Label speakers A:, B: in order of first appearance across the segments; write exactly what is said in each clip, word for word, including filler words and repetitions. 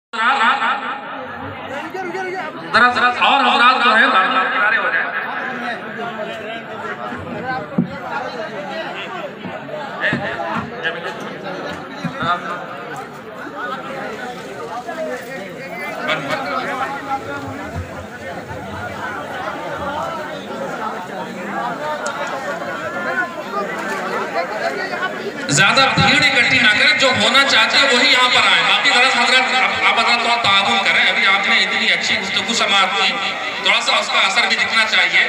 A: ذرا ذرا اور حضرات جو ہے کنارے ہو جائیں. زیادہ بھیڑ اکٹھی نہ کریں، جو ہونا چاہتے ہیں وہی یہاں پر آئیں. باقی ذرا حضرت آپ حضرت تھوڑا تعاون کریں. ابھی آپ نے اتنی اچھی گفتگو سماعت کی، تھوڑا سا اس کا اثر بھی دکھنا چاہیے.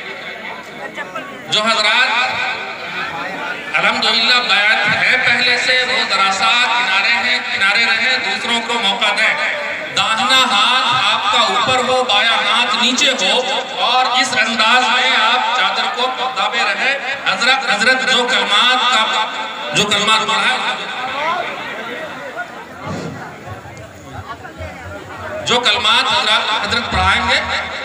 A: جو حضرات الحمدللہ بیعت ہے پہلے سے، وہ ذرا سا کنارے ہیں، کنارے رہیں، دوسروں کو موقع دیں. داہنا ہاتھ آپ کا اوپر ہو، بایاں ہاتھ نیچے ہو، اور اس انداز میں آپ چادر کو دابے رہیں. حضرت حضرت جو کلمات کا جو کلمات پڑھا ہے جو کلمات حضرت حضرت پڑھائیں گے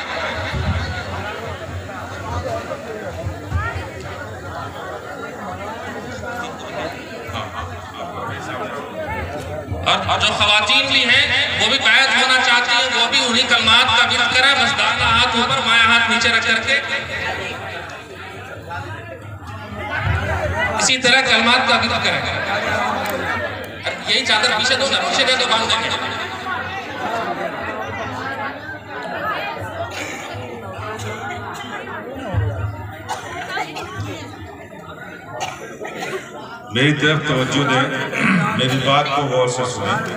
A: اور جو خواتین بھی ہیں وہ بھی بیعت ہونا چاہتی ہیں، وہ بھی انہی کلمات کا ورد کریں. بس داہنا ہاتھ اوپر، بایاں ہاتھ نیچے رکھ کر کے اسی طرح کلمات کا ورد کریں. یہی چادر پیچھے دو نا، پیچھے دے دو، باندھ دیں گے.
B: میری طرف توجہ دیں، میری بات کو غور سے سنیں.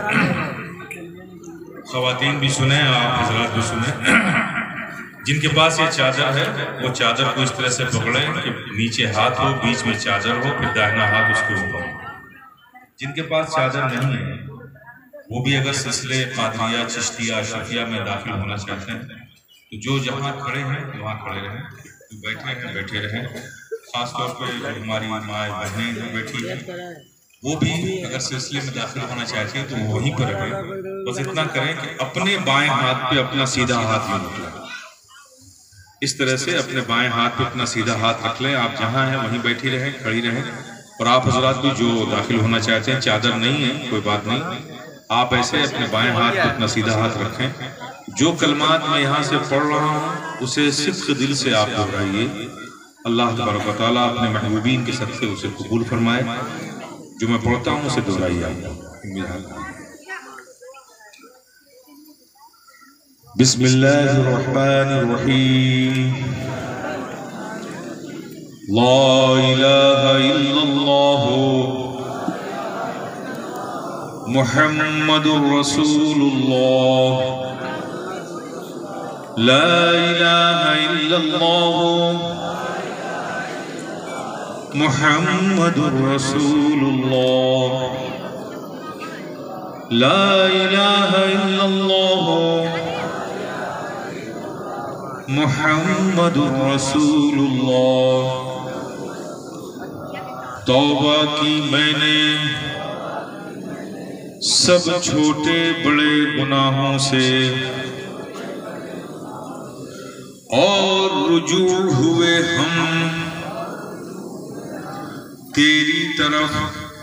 B: خواتین بھی سنیں، آپ حضرات بھی سنیں. جن کے پاس یہ چادر ہے وہ چادر کو اس طرح سے پکڑیں کہ نیچے ہاتھ ہو، بیچ میں چادر ہو، پھر داہنا ہاتھ اس کے اوپر ہو. جن کے پاس چادر نہیں ہے وہ بھی اگر سلسلے قادریہ، چشتیہ، اشرفیہ میں داخل ہونا چاہتے ہیں تو جو جہاں کھڑے ہیں وہاں کھڑے رہیں، جو بیٹھے ہیں بیٹھے رہیں. خاص طور پہ جو ہماری مائیں بہنیں جو بیٹھی ہیں وہ بھی اگر سلسلے میں داخل ہونا چاہتے ہیں تو وہ وہیں پر رہیں. بس اتنا کریں کہ اپنے بائیں ہاتھ پہ اپنا سیدھا ہاتھ نہ رکھ لیں. اس طرح سے اپنے بائیں ہاتھ پہ اپنا سیدھا ہاتھ رکھ لیں. آپ جہاں ہیں وہیں بیٹھی رہیں، کھڑی رہیں. اور آپ حضرات بھی جو داخل ہونا چاہتے ہیں، چادر نہیں ہے کوئی بات نہیں، آپ ایسے اپنے بائیں ہاتھ پہ اپنا سیدھا ہاتھ رکھیں. جو کلمات میں یہاں سے پڑھ رہا ہوں اسے صدق دل سے آپ دہرائیے. اللہ تبارک و تعالیٰ اپنے محبوبین کے صدقے اسے قبول فرمائے. جو میں پڑھتا ہوں اسے دہرائیے. بسم اللہ الرحمن الرحیم. لا الہ الا اللہ محمد رسول اللہ. لا الہ الا اللہ محمد رسول اللہ. لا الہ الا اللہ محمد رسول اللہ. توبہ کی میں نے سب چھوٹے بڑے گناہوں سے، اور رجوع ہوئے ہم تیری طرف.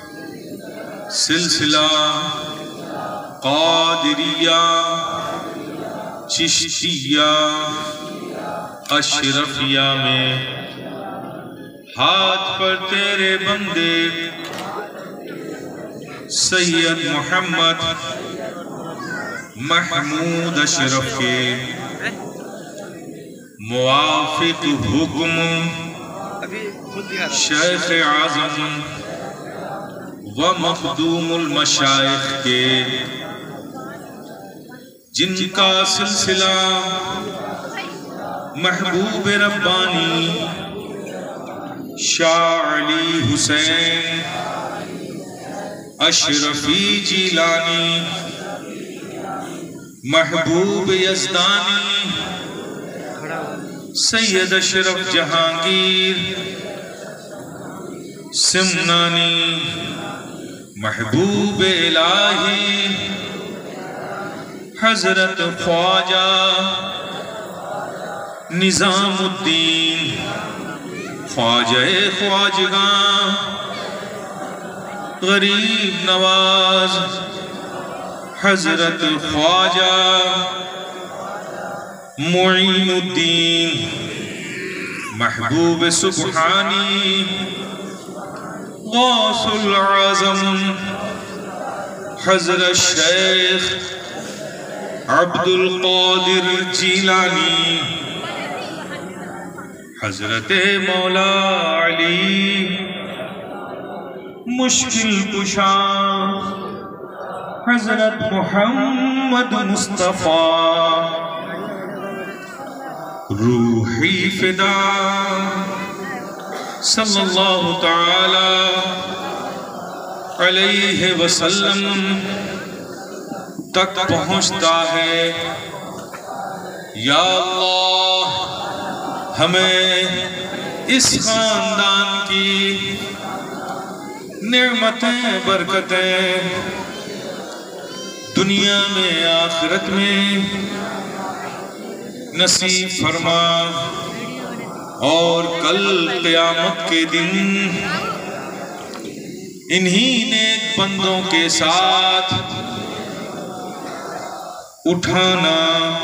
B: سلسلہ قادریہ، چشتیہ، اشرفیہ میں ہاتھ پر تیرے بندے سید محمد محمود اشرف کے موافق حکم شیخ اعظم و مخدوم المشائخ کے، جن کا سلسلہ محبوب ربانی شاہ علی حسین اشرفی جیلانی، محبوب یزدانی، سید اشرف جہانگیر سمنانی، محبوب الہی حضرت خواجہ نظام الدین خواجہ خواجگاں غریب نواز
C: حضرت خواجہ معین الدین محبوب سبحانی غوث العظم حضرت شیخ عبد القادر جیلانی حضرت مولا علی مشکل کشا حضرت محمد مصطفیٰ روحی فدا صلی اللہ تعالی علیہ وسلم تک پہنچتا ہے۔ یا اللہ ہمیں اس خاندان کی نعمتیں برکتیں دنیا میں آخرت میں نصیب فرما، اور کل قیامت کے دن انہی نیک بندوں کے ساتھ اٹھانا،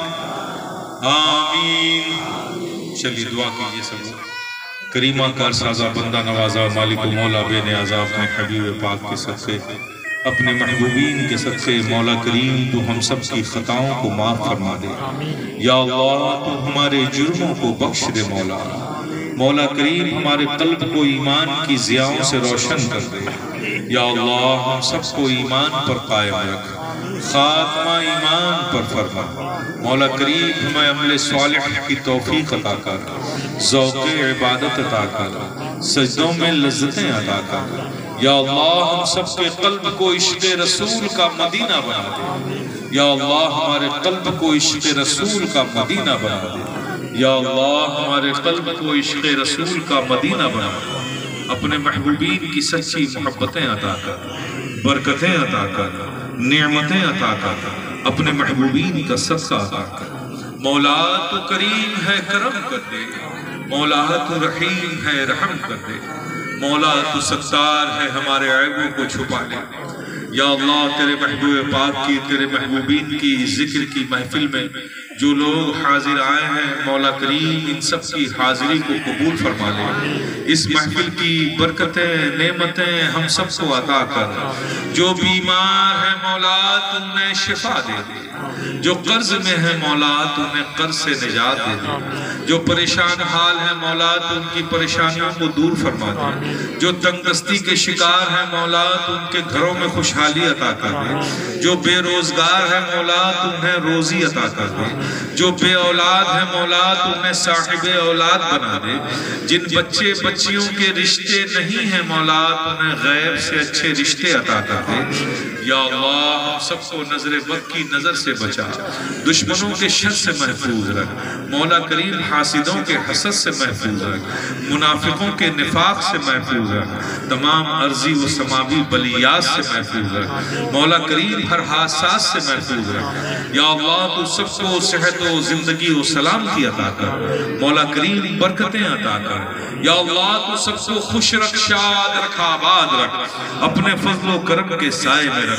C: آمین۔ چلیے دعا کیجئے سب لوگ۔ کریمہ کار سازہ بندہ نوازا مالک و مولا بے نیازا اپنے حبیب پاک کے صدقے اپنے محبوبین کے صدقے مولا کریم تو ہم سب کی خطاؤں کو معاف فرما دے۔ یا اللہ تو ہمارے جرموں کو بخش دے مولا۔ مولا کریم ہمارے قلب کو ایمان کی ضیاؤں سے روشن کر دے۔ یا اللہ ہم سب کو ایمان پر قائم رکھ، خاتمہ ایمان پر فرما۔ مولا کریم ہمیں عمل صالح کی توفیق عطا کر، ذوق عبادت عطا کر، سجدوں میں لذتیں عطا کر۔ یا اللہ ہم سب کے قلب کو عشق رسول کا مدینہ بنا دے۔ یا اللہ ہمارے قلب کو عشق رسول کا مدینہ بنا دے۔ یا اللہ ہمارے قلب کو عشق رسول کا مدینہ بنا دے۔ اپنے محبوبین کی سچی محبتیں عطا کر، برکتیں عطا کر، نعمتیں عطا کر، اپنے محبوبین کا صدقہ عطا کر۔ مولا تو کریم ہے کرم کر دے، مولا تو رحیم ہے رحم کر دے، مولا تو ستار ہے ہمارے عیبوں کو چھپا لے۔ یا اللہ تیرے محبوب پاک کی، تیرے محبوبین کی ذکر کی محفل میں جو لوگ حاضر آئے ہیں مولا کریم ان سب کی حاضری کو قبول فرما لے۔ اس محفل کی برکتیں نعمتیں ہم سب کو عطا کر۔ جو بیمار ہے مولا تو انہیں شفا دے دے، جو قرض میں ہے مولا تو انہیں قرض سے نجات دے دے، جو پریشان حال ہے مولا تو ان کی پریشانیوں کو دور فرما دے، جو تنگ دستی کے شکار ہے مولا تو ان کے گھروں میں خوشحالی عطا کر دے، جو بے روزگار ہے مولا تو انہیں روزی عطا کر دے، جو بے اولاد ہے مولا تو انہیں صاحب اولاد بنا دے، جن بچے بچیوں کے رشتے نہیں ہیں مولا تو انہیں غیب سے اچھے رشتے عطا کر دے۔ یا اللہ ہم سب کو نظر بد کی نظر سے بچا، دشمنوں کے شر سے محفوظ رکھ، مولا کریم حاسدوں کے حسد سے محفوظ رکھ، منافقوں کے نفاق سے محفوظ رکھ، تمام ارضی و سماوی بلیات سے محفوظ رکھ، مولا کریم ہر حادثات سے محفوظ رکھ۔ یا اللہ تو سب کو صحت و زندگی و سلامتی عطا کر، مولا کریم برکتیں عطا کر۔ یا اللہ تو سب کو خوش رکھ، شاد رکھ، آباد رکھ، اپنے فضل و کرم کے سائے میں رکھ۔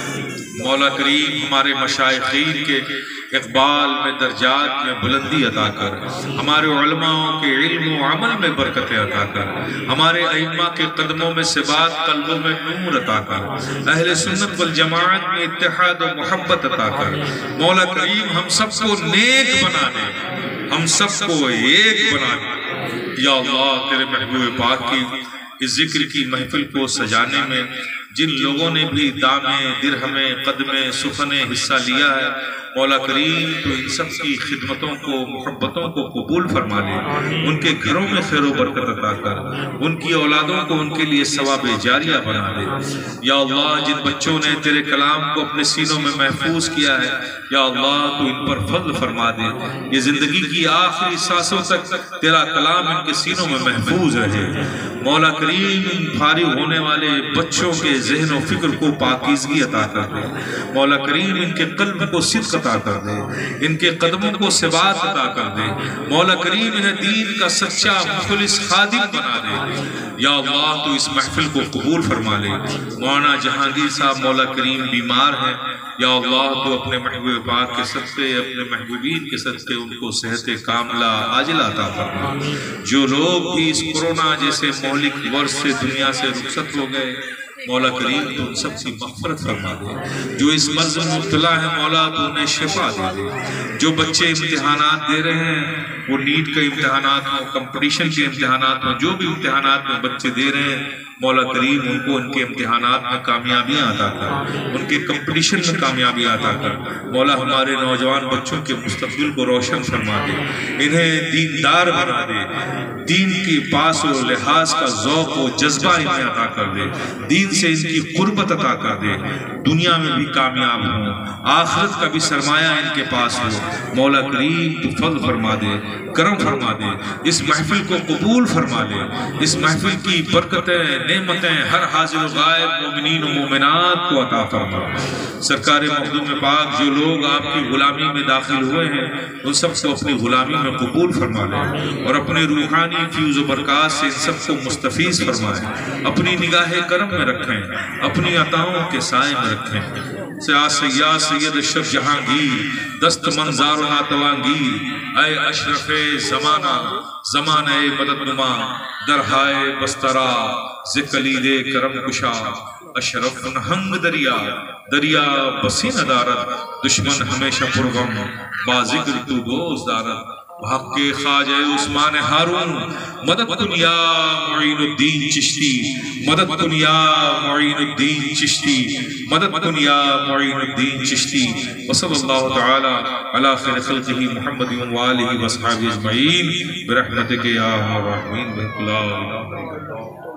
C: مولا کریم ہمارے مشائخین کے اقبال میں درجات میں بلندی عطا کر، ہمارے علماء کے علم و عمل میں برکتیں عطا کر، ہمارے ائمہ کے قدموں میں ثبات، قلبوں میں نور عطا کر، اہل سنت والجماعت میں اتحاد و محبت عطا کر۔ مولا کریم ہم سب کو نیک بنا دے، ہم سب کو ایک بنا دے۔ یا اللہ تیرے محبوب پاک کی اس ذکر کی محفل کو سجانے میں جن لوگوں نے بھی دامیں درہمیں قدمیں سخنیں حصہ لیا ہے مولا کریم تو ان سب کی خدمتوں کو محبتوں کو قبول فرما لے، ان کے گھروں میں خیر و برکت عطا کر، ان کی اولادوں کو ان کے لیے ثواب جاریہ بنا دے۔ یا اللہ جن بچوں نے تیرے کلام کو اپنے سینوں میں محفوظ کیا ہے یا اللہ تو ان پر فضل فرما دے، یہ زندگی کی آخری سانسوں تک تیرا کلام ان کے سینوں میں محفوظ رہے۔ مولا کریم ان فارغ ہونے والے بچوں کے ذہن و فکر کو پاکیزگی عطا کر دے، مولا کریم ان کے قلب کو صدق عطا عطا کر دے، ان کے قدموں کو ثبات عطا کر دے، مولا کریم انہیں دین کا سچا مخلص خادم بنا دے۔ یا اللہ تو اس محفل کو قبول فرما لے۔ مولانا جہانگیر صاحب مولا کریم بیمار ہیں، یا اللہ تو اپنے محبوب پاک کے صدقے، اپنے محبوبین کے صدقے ان کو صحت کاملہ عاجلہ عطا فرما۔ جو لوگ بھی اس کورونا جیسے مہلک ورس سے دنیا سے رخصت ہو گئے، مولا کریم تو ان سب کی مغفرت فرما دے۔ جو اس مرض میں مبتلا ہے مولا تو انہیں شفا دے دے۔ جو بچے امتحانات دے رہے ہیں، وہ نیٹ کے امتحانات ہوں، کمپٹیشن کے امتحانات ہوں، جو بھی امتحانات میں بچے دے رہے ہیں، مولا کریم ان کو ان کے امتحانات میں کامیابیاں عطا کر، ان کے کمپٹیشن میں کامیابیاں عطا کر۔ مولا ہمارے نوجوان بچوں کے مستقبل کو روشن فرما دے، انہیں دیندار بنا دے، دین کے پاس و لحاظ کا ذوق و جذبہ انہیں عطا کر دے، دین سے ان کی قربت عطا کر دے، دنیا میں بھی کامیاب ہوں، آخرت کا بھی سرمایہ ان کے پاس ہو۔ مولا کریم تو فضل فرما دے، کرم فرما دے، اس محفل کو قبول فرما لے، اس محفل کی برکتیں نعمتیں ہر حاضر و غائب مومنین و مومنات کو عطا فرما۔ سرکار مخدوم پاک جو لوگ آپ کی غلامی میں داخل ہوئے ہیں ان سب کو اپنی غلامی میں قبول فرما لیں، اور اپنے روحانی فیوز و برکات سے ان سب کو مستفیض فرمائیں، اپنی نگاہ کرم میں رکھیں، اپنی عطاؤں کے سائے میں رکھیں۔ یا سید اشرف جہانگیر دست منظار و ناتوانگیر، اے اشرف زمانہ زمانہ مدد نما، درہائے بسترا ز کلید کرم کشا، اشرف نہنگ دریا دریا بسی ندارت، دشمن ہمیشہ پرغم با ذکر تو گوز دارت، حق کے خواجہ عثمان ہارون مدد کن یا معین الدین چشتی، مدد کن یا معین الدین چشتی، مدد کن یا معین الدین چشتی۔ وصلی اللہ تعالی علی خیر خلقہ محمد وآلہ وصحبہ اجمعین برحمتک یا ارحم الراحمین۔ لا الہ الا اللہ۔